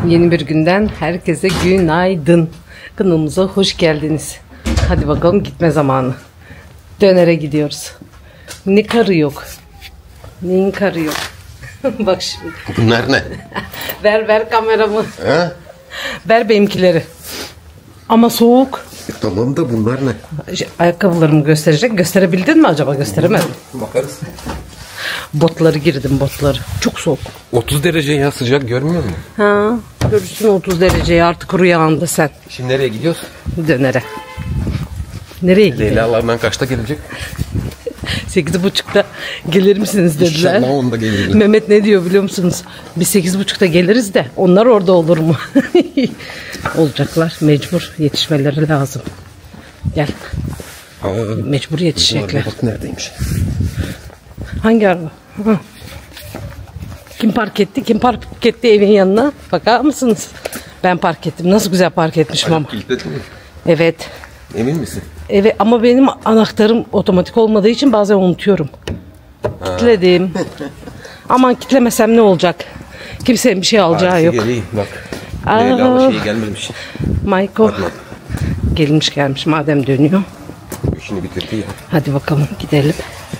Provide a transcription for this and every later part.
Yeni bir günden herkese günaydın. Kanalımıza hoş geldiniz. Hadi bakalım gitme zamanı. Dönere gidiyoruz. Ne karı yok. Neyin karı yok. Bak şimdi. Bunlar ne? ver kameramı. He? Ver benimkileri. Ama soğuk. Tamam da bunlar ne? Ayakkabılarımı gösterecek. Gösterebildin mi acaba? Gösteremedin. Bakarız. Botları girdim, botları. Çok soğuk. 30 derece ya, sıcak görmüyor musun? Ha, görürsün 30 dereceyi artık rüyanda sen. Şimdi nereye gidiyoruz? Dönere. Nereye gidiyor? Leyla'lardan kaçta gelecek? 8.30'da gelir misiniz dediler. İnşallah onda gelir. Mehmet ne diyor biliyor musunuz? Biz 8.30'da geliriz de onlar orada olur mu? Olacaklar, mecbur yetişmeleri lazım. Gel. Mecbur yetişecekler. Bak neredeymiş? Hangi araba? Hı. Kim park etti? Kim park etti evin yanına? Bakar mısınız? Ben park ettim. Nasıl güzel park etmişim ama. Kilitledin mi? Evet. Emin misin? Evet ama benim anahtarım otomatik olmadığı için bazen unutuyorum. Kilitledim. Aman kilitlemesem ne olacak? Kimsenin bir şey alacağı yok. Geleyim bak. Aa. Leyla'nın şeyi gelmemiş. Michael. Gelmiş madem dönüyor. İşini bitirdi ya. Hadi bakalım gidelim.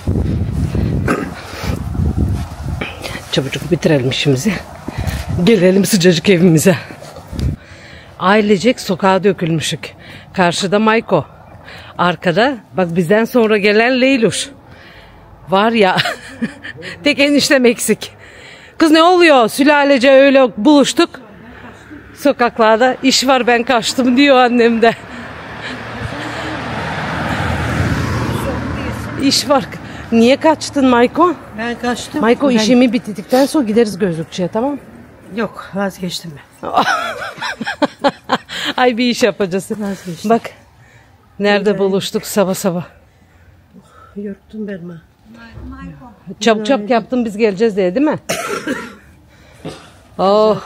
Çabucak bitirelim işimizi. Gelelim sıcacık evimize. Ailecek sokağa dökülmüşük. Karşıda Mayko. Arkada bak bizden sonra gelen Leyluş. Var ya tek eniştem eksik. Kız ne oluyor? Sülalece öyle buluştuk. Sokaklarda iş var ben kaçtım diyor annem de. İş var. Niye kaçtın Mayko? Ben kaçtım. Mayko işimi bitirdikten sonra gideriz gözlükçüye, tamam? Yok, vazgeçtim ben. Ay bir iş yapacağız. Vazgeçtim. Bak. Nerede buluştuk sabah. Yurttum ben ma. Çabuk yaptım biz geleceğiz diye değil mi? Oh.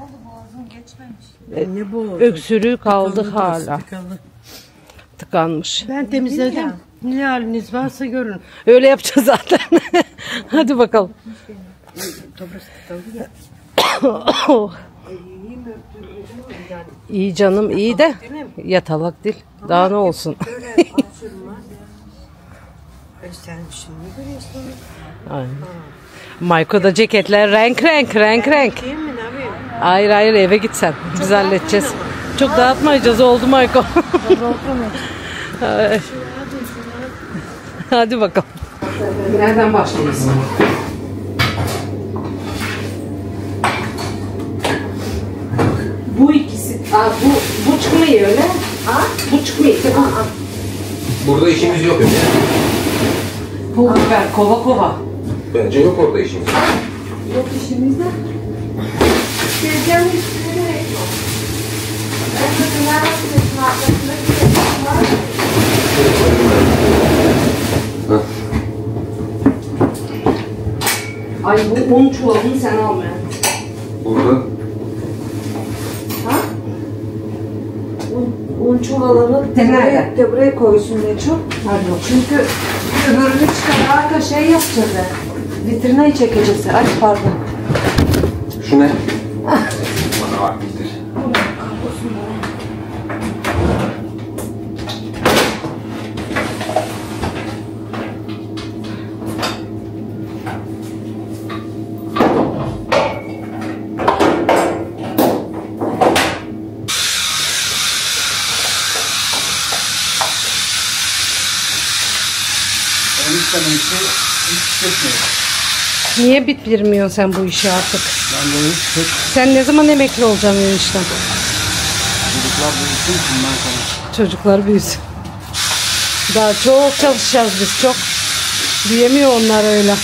Ne bu? Öksürüğü kaldı hala. Tıkalı. Tıkanmış. Ben temizledim. Ne haliniz varsa görün. Öyle yapacağız zaten. Hadi bakalım. Oh. İyi canım iyi de yatalak değil. Daha ne olsun. Sen şimdi görüyorsun. Aynen. Mayko'da ceketler renk. Değil mi? Ne yapayım? Hayır eve git sen. Biz halledeceğiz. Çok dağıtmayacağız oldu Mayko. Hadi bakalım. Nereden başlayacağız? Bu ikisi. Bu çıkmıyor öyle. Bu çıkmıyor. Burada işimiz yok öyle. Pul biber kova. Bence yok orada işimiz. Yok işimizde. Geleceğim üstüne gerek yok. Ay bu 10 çuvalını sen alma. Burada. Ha? 10 çuvalını de buraya koysun ne çok. Çünkü öbürünü çıkararak da şey yapacağız. Vitrine çekeceğiz. Ay pardon. Şu ne? Bana var bitir. Niye bitirmiyorsun sen bu işi artık? Sen ne zaman emekli olacaksın enişten? Çocuklar büyüsün bundan sonra. Çocuklar büyüsün. Daha çok çalışacağız biz çok. Diyemiyor onlar öyle.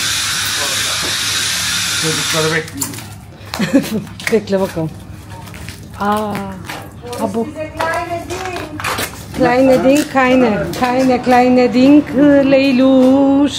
Çocukları bekliyorum. Bekle bakalım. Bu. Kleine Ding, keine kleine Ding, Leyluş.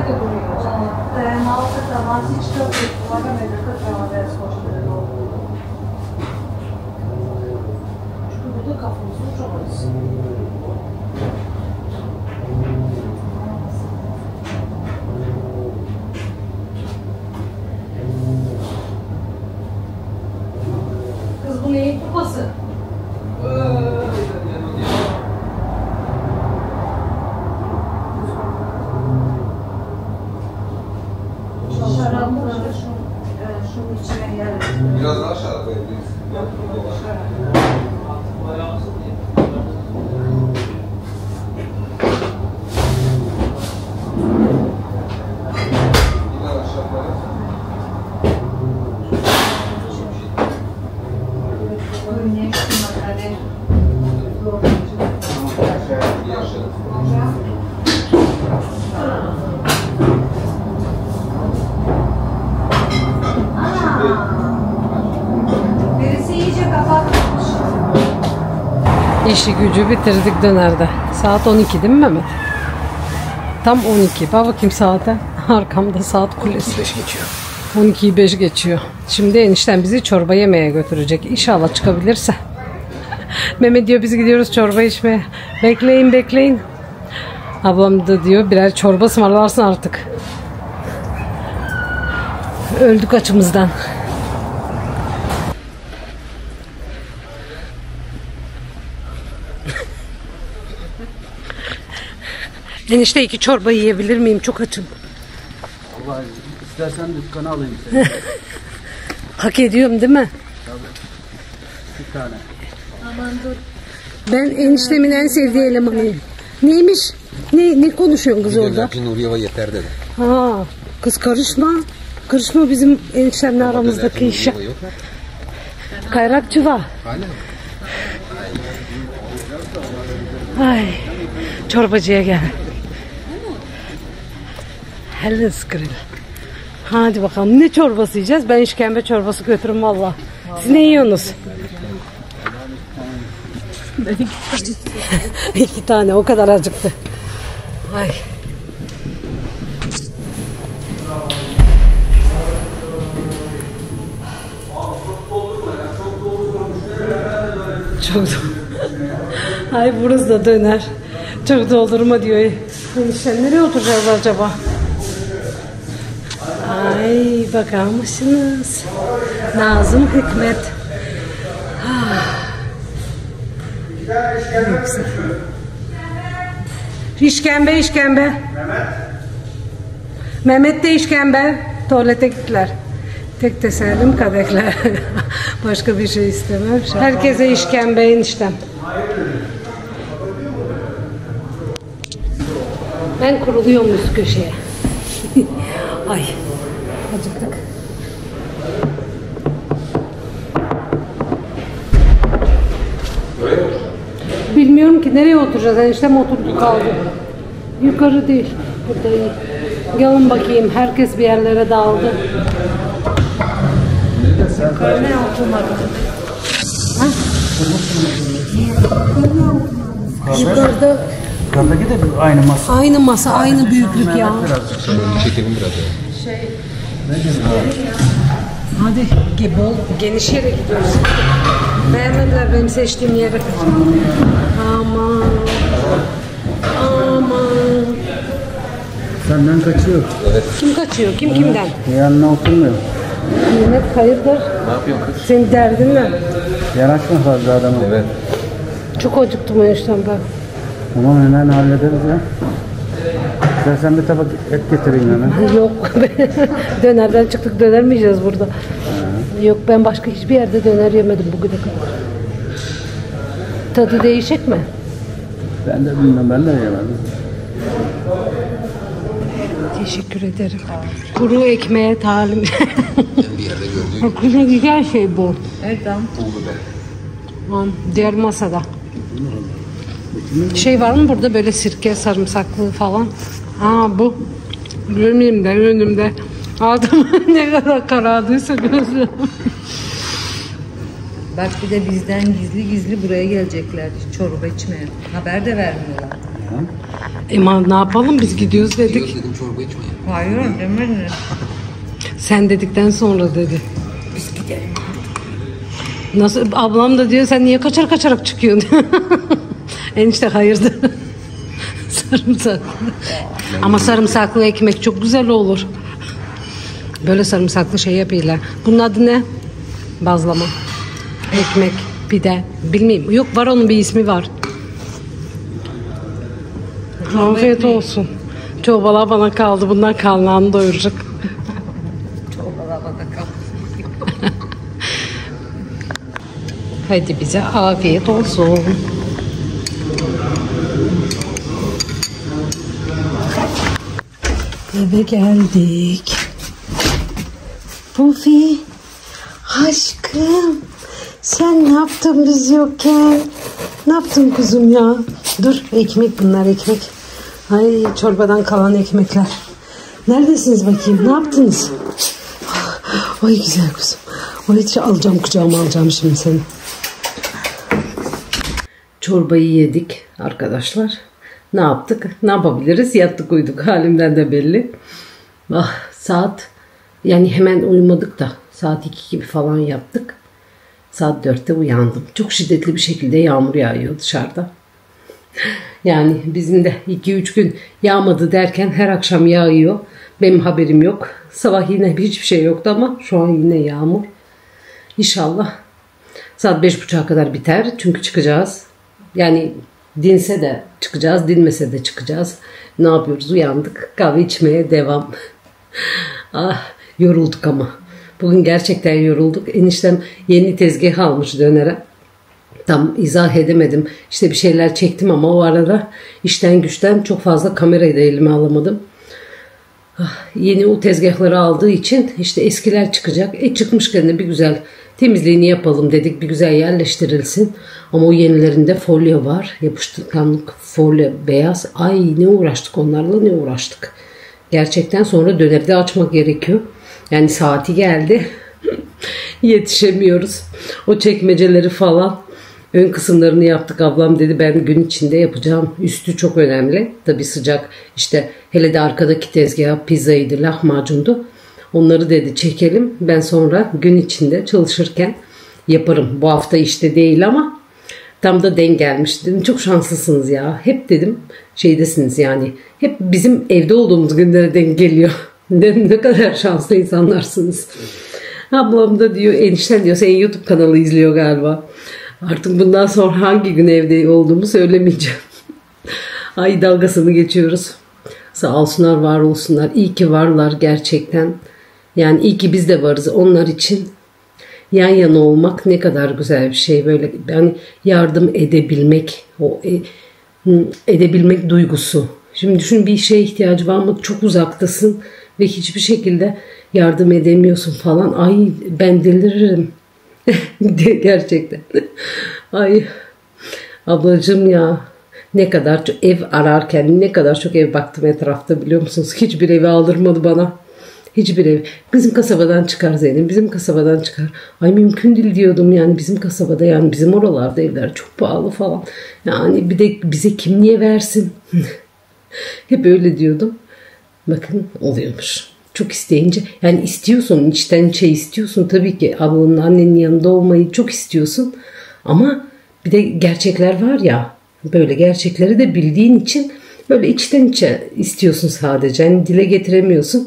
Kız bu neyin kupası? Biraz daha aşağı koyabiliriz. Birisi iyice kapatmış. İşi gücü bitirdik dönerde. Saat 12 değil mi Mehmet? Tam 12. Bak bakayım saate. Arkamda saat kulesi. 5 geçiyor. 12'yi 5 geçiyor. Şimdi enişten bizi çorba yemeye götürecek. İnşallah çıkabilirse. Mehmet diyor biz gidiyoruz çorba içmeye. Bekleyin bekleyin. Ablam da diyor birer çorba ısmarlarsın artık. Öldük açımızdan. Enişte 2 çorba yiyebilir miyim? Çok açım. Vallahi istersen dükkana alayım seni. Hak ediyorum değil mi? Bir tane. Ben eniştemin en sevdiği elemanıyım. Neymiş? Ne konuşuyorsun kız orada? Nuriye yeter dedi. Ha, kız karışma. Karışma bizim eniştemle aramızdaki işe. Kayrakçı var. Ay, çorbacıya gel. Helles grill. Hadi bakalım ne çorbası yiyeceğiz? Ben işkembe çorbası götürürüm valla. Siz ne yiyorsunuz? 2 tane o kadar acıktı. Ay. Çok ay burası da döner. Çok doldurma diyor. Enişten nereye oturacağız acaba? Ay bakar mısınız? Nazım Hikmet. İşkembe işkembe. Mehmet de işkembe. Tuvalete gittiler. Tek tesellim kadehler. Başka bir şey istemem. Herkese işkembe eniştem. Ben kuruluyorum üst köşeye. Ay acıktık. Bilmiyorum ki nereye oturacağız. Eniştem oturdu kaldı. Yukarı değil. Burada iyi. Gelin bakayım. Herkes bir yerlere dağıldı. Yukarı ne oturmadı? Yukarıda Yukarıdaki de aynı masa. aynı masa, aynı büyüklük ya. Çekelim biraz. Hadi bol geniş yere gidiyoruz. Beğenmediler benim seçtiğim yeri. Aman. Aman. Senden kaçıyor. Kim kaçıyor? Kim kimden? Yanına oturmuyor. Mehmet hayırdır? Ne yapıyorsun kız? Senin derdin ne? Yanaşma fazla adama. Evet. Çok acıktım o işten ben. Tamam hemen hallederiz ya. İstersen bir tabak et getireyim hemen. Yok. Dönerden çıktık, döner mi yiyeceğiz burada? Yok, ben başka hiçbir yerde döner yemedim bugüne kadar. Tadı değişik mi? Ben de bilmem, ben de yemedim. Teşekkür ederim. Kuru ekmeğe talim. Bir yerde gördüğüm Ne güzel şey bu. Evet tamam. Tamam, diğer masada. Şey var mı burada böyle sirke, sarımsaklı falan? Aa bu. Önümde. Adam ne kadar karardıysa gözüm. Bak bir de bizden gizli gizli buraya gelecekler çorba içmeye. Haber de vermiyorlar. Ama ne yapalım, biz gidiyoruz dedik. Diyoruz dedim çorba içmeye. Hayır demedim. Sen dedikten sonra dedi. Biz gidelim. Nasıl, ablam da diyor sen niye kaçarak çıkıyorsun? Enişte hayırdır? Sarımsaklı. Ama sarımsaklı ekmek çok güzel olur. Böyle sarımsaklı şey yapıyorlar. Bunun adı ne? Bazlama. Ekmek, pide. Bilmiyorum. Yok, var onun bir ismi var. Afiyet olsun. Çorbalar bana kaldı. Bunlar karnlarını doyuracak. Çorbalar bana kalsın. Hadi bize afiyet olsun. Eve geldik. Bufi, aşkım, sen ne yaptın biz yokken? Ne yaptın kuzum ya? Dur, ekmek bunlar, ekmek. Ay, çorbadan kalan ekmekler. Neredesiniz bakayım? Ne yaptınız? Ay güzel kuzum. Ay, alacağım kucağıma, alacağım şimdi seni. Çorbayı yedik arkadaşlar. Ne yaptık? Ne yapabiliriz? Yattık uyuduk, halimden de belli. Saat, yani hemen uyumadık da saat 2 gibi falan yaptık. Saat 4'te uyandım. Çok şiddetli bir şekilde yağmur yağıyor dışarıda. Yani bizim de 2-3 gün yağmadı derken her akşam yağıyor. Benim haberim yok. Sabah yine hiçbir şey yoktu ama şu an yine yağmur. İnşallah saat 5.30'a kadar biter. Çünkü çıkacağız. Yani dinse de çıkacağız, dinmese de çıkacağız. Ne yapıyoruz? Uyandık. Kahve içmeye devam. Yorulduk ama. Bugün gerçekten yorulduk. Eniştem yeni tezgah almış dönere. Tam izah edemedim. İşte bir şeyler çektim ama o arada işten güçten çok fazla kamerayı da elime alamadım. Yeni o tezgahları aldığı için işte eskiler çıkacak. Çıkmışken de bir güzel temizliğini yapalım dedik. Bir güzel yerleştirilsin. Ama o yenilerinde folyo var. Yapışkanlık folyo beyaz. Ay ne uğraştık onlarla, ne uğraştık. Gerçekten sonra dönerde açmak gerekiyor. Yani saati geldi. Yetişemiyoruz. O çekmeceleri falan ön kısımlarını yaptık. Ablam dedi ben gün içinde yapacağım. Üstü çok önemli. Tabii sıcak. İşte hele de arkadaki tezgah pizzaydı, lahmacundu. Onları dedi çekelim. Ben sonra gün içinde çalışırken yaparım. Bu hafta işte değil ama tam da denk gelmiş. Dedim çok şanslısınız ya. Hep dedim şeydesiniz yani. Hep bizim evde olduğumuz günlere denk geliyor. Dedim ne kadar şanslı insanlarsınız. Ablam da diyor enişten diyor senin YouTube kanalı izliyor galiba. Artık bundan sonra hangi gün evde olduğumu söylemeyeceğim. Ay dalgasını geçiyoruz. Sağ olsunlar, var olsunlar. İyi ki varlar gerçekten. Yani iyi ki biz de varız onlar için. Yan yana olmak ne kadar güzel bir şey. Böyle yani yardım edebilmek, o edebilmek duygusu. Şimdi düşün, bir şeye ihtiyacı var ama çok uzaktasın ve hiçbir şekilde yardım edemiyorsun falan. Ay ben deliririm. Gerçekten. Ay ablacığım ya, ne kadar çok ev ararken ne kadar çok ev baktım etrafta biliyor musunuz? Hiçbir evi aldırmadı bana. Hiçbir ev. Bizim kasabadan çıkar Zeynep. Bizim kasabadan çıkar. Ay mümkün değil diyordum yani bizim kasabada, yani bizim oralarda evler çok pahalı falan. Yani bir de bize kim niye versin? Hep öyle diyordum. Bakın oluyormuş. Çok isteyince, yani istiyorsun, içten içe istiyorsun tabii ki, ablanın, annenin yanında olmayı çok istiyorsun ama bir de gerçekler var ya, böyle gerçekleri de bildiğin için böyle içten içe istiyorsun sadece, yani dile getiremiyorsun.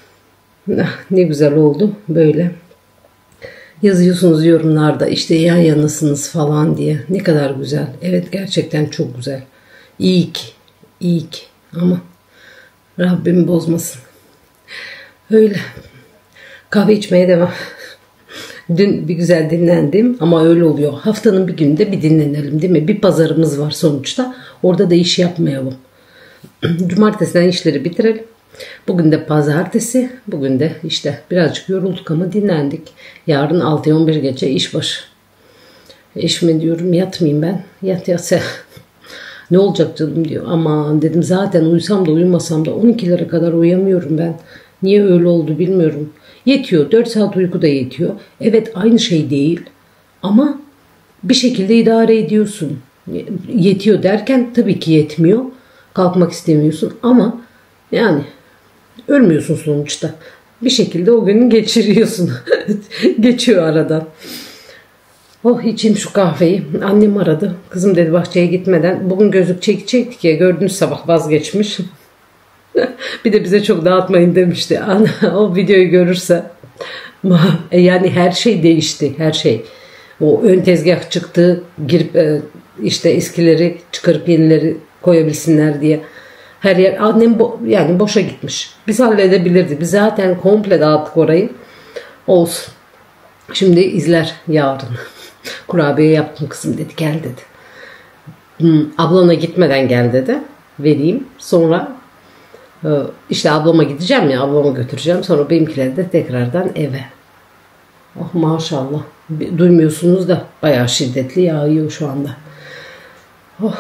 Ne güzel oldu böyle yazıyorsunuz yorumlarda işte yan yanasınız falan diye, ne kadar güzel. Evet gerçekten çok güzel, iyi ki ama Rabbim bozmasın. Öyle. Kahve içmeye devam. Dün bir güzel dinlendim ama öyle oluyor. Haftanın bir günde bir dinlenelim değil mi? Bir pazarımız var sonuçta. Orada da iş yapmayalım. Cumartesiden işleri bitirelim. Bugün de pazartesi. Bugün de işte birazcık yorulduk ama dinlendik. Yarın 6'ya 11 gece işbaşı. Eşime diyorum yatmayayım ben. Yat. Ne olacak canım diyor. Aman dedim zaten uyusam da uyumasam da 12'lere kadar uyuyamıyorum ben. Niye öyle oldu bilmiyorum. Yetiyor. 4 saat uyku da yetiyor. Evet aynı şey değil. Ama bir şekilde idare ediyorsun. Yetiyor derken tabii ki yetmiyor. Kalkmak istemiyorsun ama yani ölmüyorsun sonuçta. Bir şekilde o günü geçiriyorsun. Geçiyor aradan. Oh, içeyim şu kahveyi. Annem aradı. Kızım dedi bahçeye gitmeden bugün gözlük çekecektik ya, gördünüz sabah vazgeçmiş. Bir de bize çok dağıtmayın demişti. O videoyu görürse. Yani her şey değişti. Her şey. O ön tezgah çıktı. Girip işte eskileri çıkarıp yenileri koyabilsinler diye. Her yer annem yani boşa gitmiş. Biz halledebilirdik. Biz zaten komple dağıttık orayı. Olsun. Şimdi izler yarın. Kurabiye yaptım, kızım dedi gel dedi. Ablana gitmeden gel dedi. Vereyim. Sonra işte ablama gideceğim ya, ablama götüreceğim. Sonra benimkileri de tekrardan eve. Oh maşallah. Duymuyorsunuz da bayağı şiddetli yağıyor şu anda. Oh.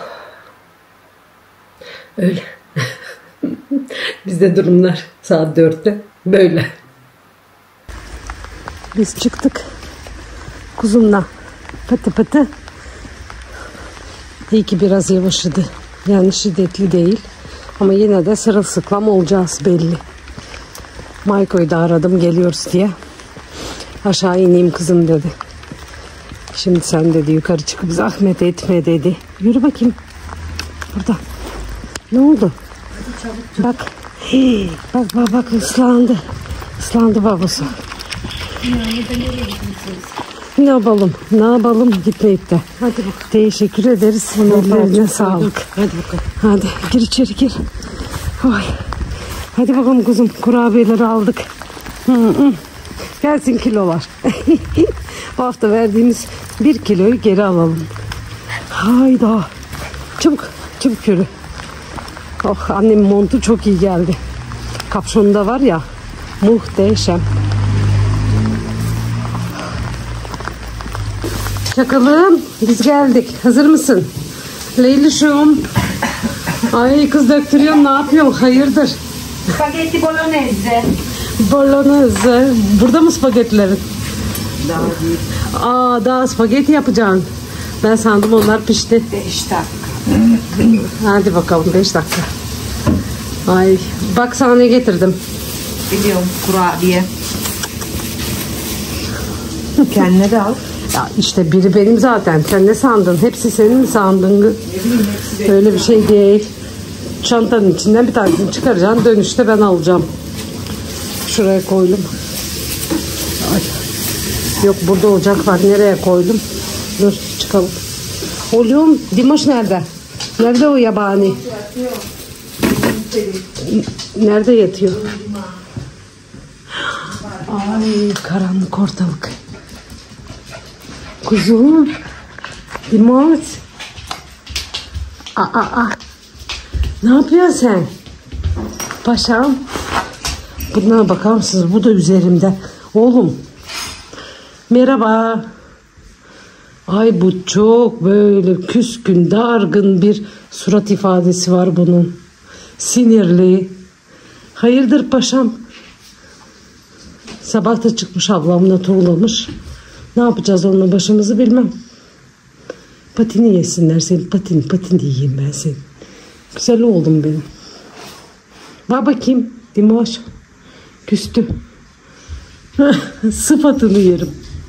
Öyle. Bizde durumlar saat 4'te böyle. Biz çıktık kuzumla pıtı pıtı. İyi ki biraz yavaşladı. Yani şiddetli değil. Ama yine de sırılsıklam olacağız belli. Mayko'yu da aradım geliyoruz diye. Aşağı ineyim kızım dedi. Şimdi sen dedi yukarı çıkıp zahmet etme dedi. Yürü bakayım. Burada. Ne oldu? Bak. Hii, bak ıslandı. Islandı babası. Ne yapalım gitmeyip de. Hadi bakalım. Teşekkür ederiz. Ellerine sağlık. Hadi bakalım. Hadi gir içeri gir. Oy. Hadi bakalım kuzum, kurabiyeleri aldık. Gelsin kilolar. Bu hafta verdiğimiz 1 kiloyu geri alalım. Hayda. Çabuk yürü. Oh, annemin montu çok iyi geldi. Kapşonda var ya, muhteşem. Çakalım, biz geldik. Hazır mısın? Leylüşüm. Ay kız döktürüyorsun, ne yapıyorsun? Hayırdır? Spagetti bolognese. Bolognese. Burada mı spagettilerin? Daha değil. Daha spagetti yapacaksın. Ben sandım onlar pişti. 5 dakika. Hadi bakalım 5 dakika. Ay bak sana ne getirdim. Biliyorum, kurabiye. Kendine de al. Ya işte biri benim zaten. Sen ne sandın? Hepsi senin mi sandın? Öyle bir şey değil. Çantanın içinden bir tanesini çıkaracaksın. Dönüşte ben alacağım. Şuraya koydum. Ay. Yok burada ocak var. Nereye koydum? Dur çıkalım. Oğlum Dimaş nerede? Nerede o yabani? Nerede yatıyor? Ay karanlık ortalık. Kuzum. Dimaş. Ne yapıyorsun sen? Paşam. Bunlara bakar mısınız? Bu da üzerimde. Oğlum. Merhaba. Ay bu çok böyle küskün, dargın bir surat ifadesi var bunun. Sinirli. Hayırdır paşam? Sabah da çıkmış ablamla turlamış. Ne yapacağız onunla başımızı bilmem. Patini yesinler senin. Patini yiyeyim ben senin. Güzel oğlum benim. Bak bakayım. Dimoş. Küstü. Sıfatını yerim.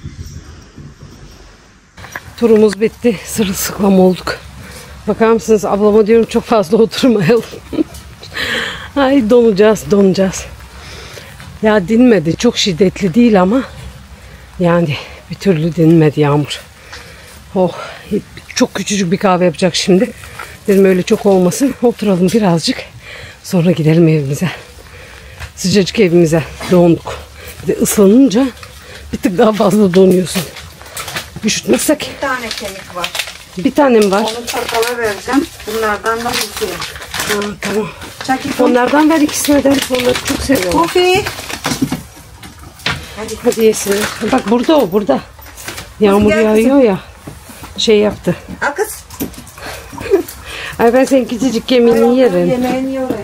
Turumuz bitti. Sırılsıklam olduk. Bakar mısınız? Ablama diyorum çok fazla oturmayalım. Ay donacağız. Ya dinmedi. Çok şiddetli değil ama yani bir türlü dinmedi yağmur. Oh, çok küçücük bir kahve yapacak şimdi. Dedim öyle çok olmasın. Oturalım birazcık. Sonra gidelim evimize. Sıcacık evimize. Donduk. Bir de ıslanınca bir tık daha fazla donuyorsun. Üşütmezsek. Bir tane kemik var. Bir tane mi var? Onu sakala vereceğim. Bunlardan da bulsuyor. Tamam. Çakil. Onlardan ver ikisine de. Onları çok seviyorum. Kofi. Hadi yesinler. Bak burada o burada. Yağmur gel yağıyor ya. Şey yaptı. Al kız. Ay ben senin küçücük kemiğini yerim. Yemeğini yiyorlar.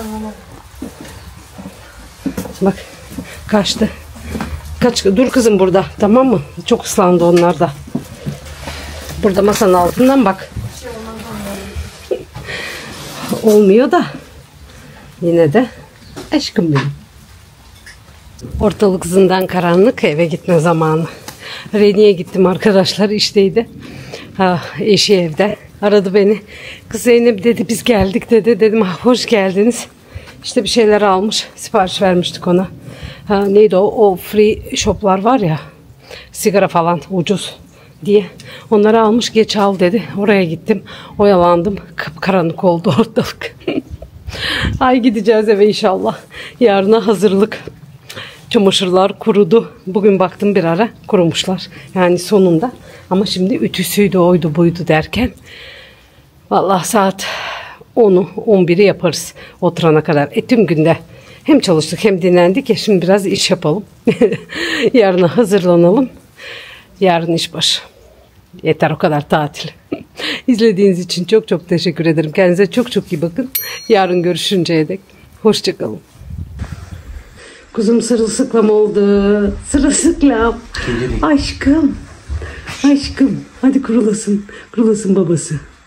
Bak kaçtı. Dur kızım burada, tamam mı? Çok ıslandı onlar da. Burada masanın altından bak. olmuyor da yine de aşkım benim. Ortalık zindan karanlık, eve gitme zamanı. Reni'ye gittim arkadaşlar, işteydi. Eşi evde. Aradı beni. Kız Zeynep dedi biz geldik dedi. Dedim hoş geldiniz. İşte bir şeyler almış. Sipariş vermiştik ona. Neydi o? O free shoplar var ya. Sigara falan ucuz diye. Onları almış, geç al dedi. Oraya gittim. Oyalandım. Karanlık oldu ortalık. Ay gideceğiz eve inşallah. Yarına hazırlık. Çamaşırlar kurudu. Bugün baktım bir ara kurumuşlar. Yani sonunda. Ama şimdi ütüsüydü, oydu buydu derken. Vallahi saat 10'u 11'i yaparız oturana kadar. Tüm günde hem çalıştık hem dinlendik ya, şimdi biraz iş yapalım. Yarına hazırlanalım. Yarın iş başı. Yeter o kadar tatil. İzlediğiniz için çok çok teşekkür ederim. Kendinize çok çok iyi bakın. Yarın görüşünceye dek hoşçakalın. Kuzum sırılsıklam oldu. Sırılsıklam. Aşkım. Aşkım. Hadi kurulasın. Kurulasın babası.